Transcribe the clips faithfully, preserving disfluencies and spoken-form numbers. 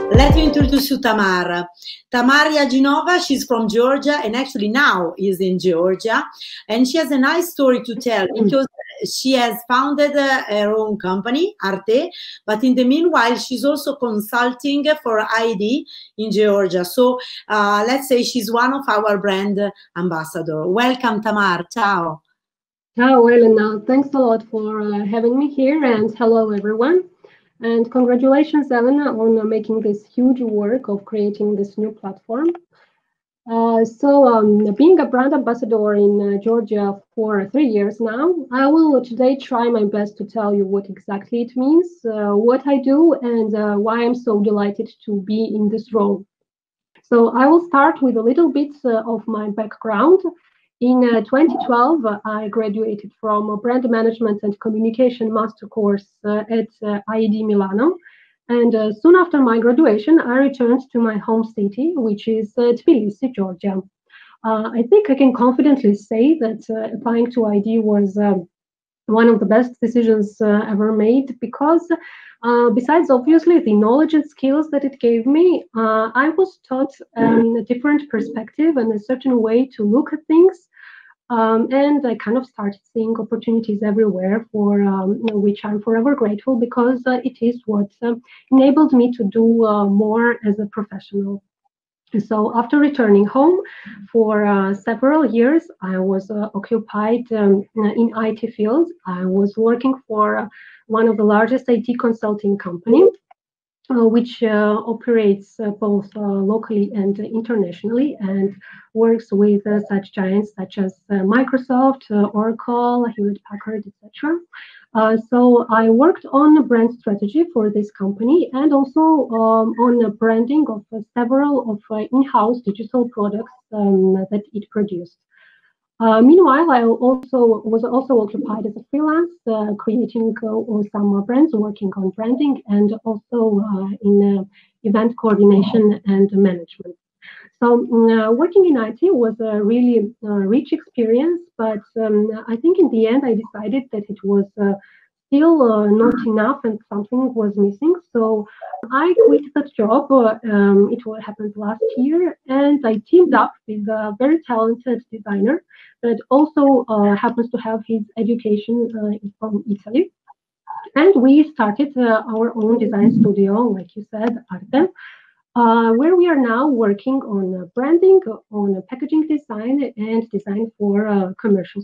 Let me introduce you Tamar. Tamar Yajinova, she's from Georgia and actually now is in Georgia. And she has a nice story to tell because she has founded uh, her own company, Arte, but in the meanwhile, she's also consulting for I D in Georgia. So uh, let's say she's one of our brand ambassador. Welcome, Tamar. Ciao. Ciao, Elena. Thanks a lot for uh, having me here, and hello, everyone. And congratulations, Elena, on uh, making this huge work of creating this new platform. Uh, so, um, being a brand ambassador in uh, Georgia for three years now, I will today try my best to tell you what exactly it means, uh, what I do, and uh, why I'm so delighted to be in this role. So, I will start with a little bit uh, of my background. In uh, twenty twelve, uh, I graduated from a brand management and communication master course uh, at uh, I D Milano. And uh, soon after my graduation, I returned to my home city, which is uh, Tbilisi, Georgia. Uh, I think I can confidently say that uh, applying to I D was uh, one of the best decisions uh, ever made because uh, besides obviously the knowledge and skills that it gave me, uh, I was taught um, a different perspective and a certain way to look at things. Um, and I kind of started seeing opportunities everywhere for um, you know, which I'm forever grateful because uh, it is what uh, enabled me to do uh, more as a professional. So after returning home for uh, several years, I was uh, occupied um, in I T fields. I was working for uh, one of the largest I T consulting companies, uh, which uh, operates uh, both uh, locally and internationally and works with uh, such giants such as uh, Microsoft, uh, Oracle, Hewlett Packard, et cetera. Uh, so I worked on brand strategy for this company and also um, on the branding of uh, several of uh, in-house digital products um, that it produced. Uh, meanwhile, I also was also occupied as a freelance, uh, creating uh, some brands, working on branding, and also uh, in uh, event coordination and management. So uh, working in I T was a really uh, rich experience, but um, I think in the end I decided that it was uh, still uh, not enough and something was missing. So I quit that job. Uh, um, it happened last year, and I teamed up with a very talented designer that also uh, happens to have his education uh, from Italy. And we started uh, our own design studio, like you said, Arte. Uh, where we are now working on uh, branding, on uh, packaging design, and design for uh, commercial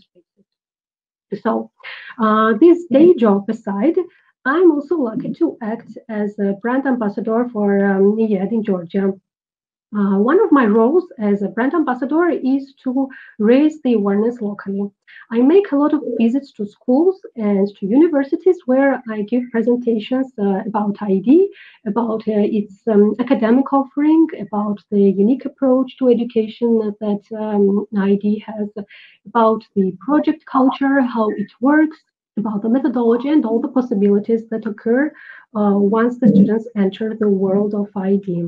spaces. So, uh, this day job aside, I'm also lucky to act as a brand ambassador for um, Niyad in Georgia. Uh, one of my roles as a brand ambassador is to raise the awareness locally. I make a lot of visits to schools and to universities where I give presentations uh, about I D, about uh, its um, academic offering, about the unique approach to education that um, I D has, about the project culture, how it works, about the methodology and all the possibilities that occur uh, once the students enter the world of I D.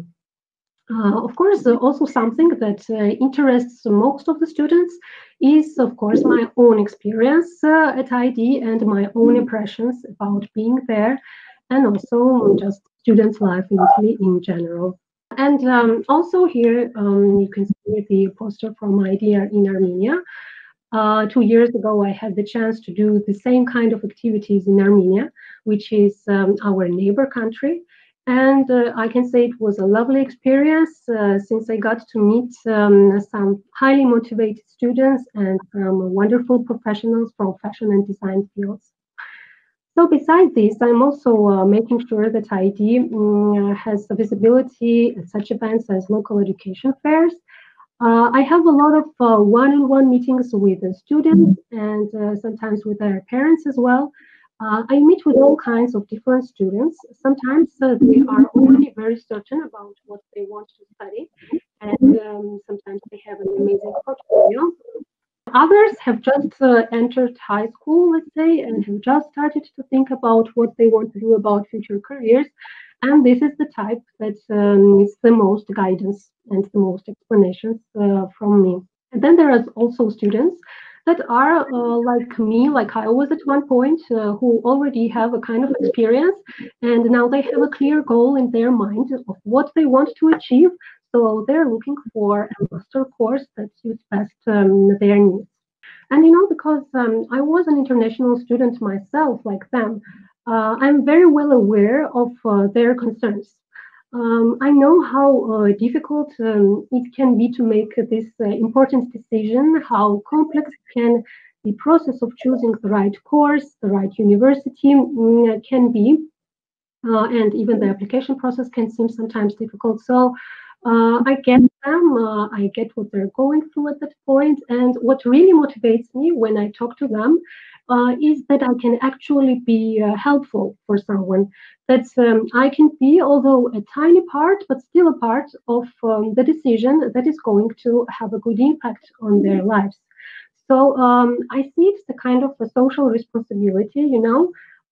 Uh, of course, uh, also something that uh, interests most of the students is, of course, my own experience uh, at I D and my own impressions about being there, and also just students' life in Italy in general. And um, also here um, you can see the poster from I D in Armenia. Uh, two years ago, I had the chance to do the same kind of activities in Armenia, which is um, our neighbor country. And uh, I can say it was a lovely experience uh, since I got to meet um, some highly motivated students and some wonderful professionals from fashion and design fields. So besides this, I'm also uh, making sure that I D um, has visibility at such events as local education fairs. Uh, I have a lot of uh, one-on-one meetings with the students and uh, sometimes with their parents as well. Uh, I meet with all kinds of different students. Sometimes uh, they are already very certain about what they want to study, and um, sometimes they have an amazing portfolio. Others have just uh, entered high school, let's say, and have just started to think about what they want to do about future careers. And this is the type that um, needs the most guidance and the most explanations uh, from me. And then there are also students that are uh, like me, like I was at one point, uh, who already have a kind of experience, and now they have a clear goal in their mind of what they want to achieve. So they're looking for a master course that suits best um, their needs. And you know, because um, I was an international student myself, like them, uh, I'm very well aware of uh, their concerns. Um, I know how uh, difficult um, it can be to make this uh, important decision, how complex can the process of choosing the right course, the right university mm, can be, uh, and even the application process can seem sometimes difficult. So uh, I get them, uh, I get what they're going through at that point, and what really motivates me when I talk to them uh, is that I can actually be uh, helpful for someone. That um, I can be, although a tiny part, but still a part of um, the decision that is going to have a good impact on their lives. So um, I see it's the kind of a social responsibility, you know,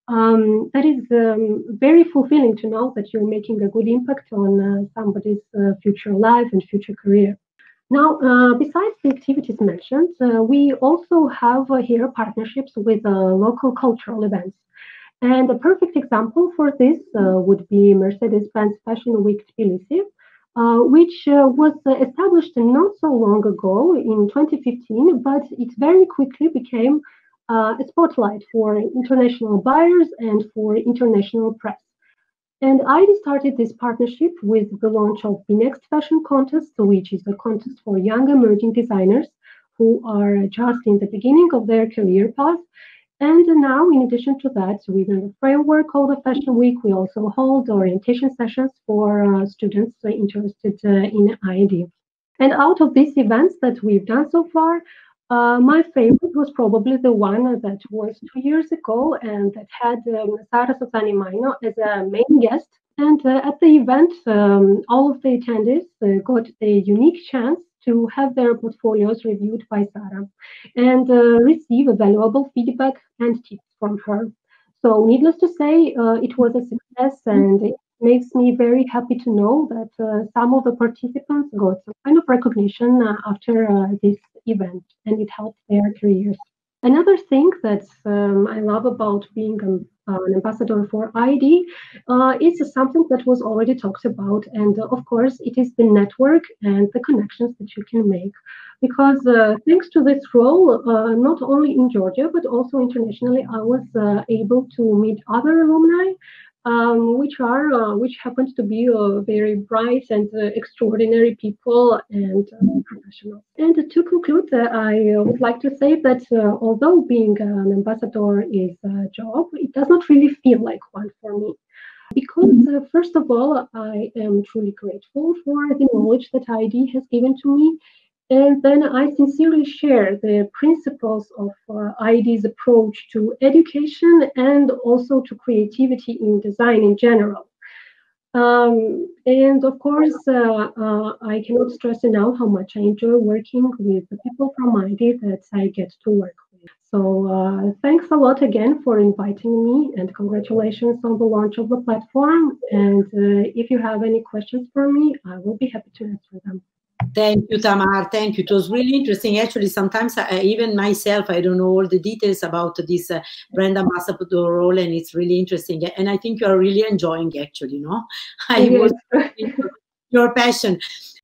um, that is um, very fulfilling to know that you're making a good impact on uh, somebody's uh, future life and future career. Now, uh, besides the activities mentioned, uh, we also have uh, here partnerships with uh, local cultural events. And a perfect example for this uh, would be Mercedes-Benz Fashion Week Tbilisi, uh, which uh, was uh, established not so long ago in twenty fifteen, but it very quickly became uh, a spotlight for international buyers and for international press. And I started this partnership with the launch of the Next Fashion Contest, which is a contest for young emerging designers who are just in the beginning of their career path. And now, in addition to that, within the framework of the Fashion Week, we also hold orientation sessions for uh, students uh, interested uh, in I D. And out of these events that we've done so far, uh, my favorite was probably the one that was two years ago and that had um, Sara Sasani Maino as a main guest. And uh, at the event, um, all of the attendees uh, got a unique chance to have their portfolios reviewed by Sara and uh, receive valuable feedback and tips from her. So, needless to say, uh, it was a success, and it makes me very happy to know that uh, some of the participants got some kind of recognition uh, after uh, this event, and it helped their careers. Another thing that um, I love about being an, uh, an ambassador for I D uh, is something that was already talked about. And uh, of course, it is the network and the connections that you can make. Because uh, thanks to this role, uh, not only in Georgia, but also internationally, I was uh, able to meet other alumni um, which are uh, which happens to be uh, very bright and uh, extraordinary people and uh, professionals. And to conclude, uh, I would like to say that uh, although being an ambassador is a job, it does not really feel like one for me. Because, uh, first of all, I am truly grateful for the knowledge that I D has given to me. And then I sincerely share the principles of uh, I D's approach to education and also to creativity in design in general. Um, and of course, uh, uh, I cannot stress enough how much I enjoy working with the people from I D that I get to work with. So uh, thanks a lot again for inviting me, and congratulations on the launch of the platform. And uh, if you have any questions for me, I will be happy to answer them. Thank you, Tamar. Thank you. It was really interesting. Actually, sometimes I, even myself, I don't know all the details about this uh, brand ambassador role, and it's really interesting. And I think you are really enjoying, actually, no? I Yes. was your passion.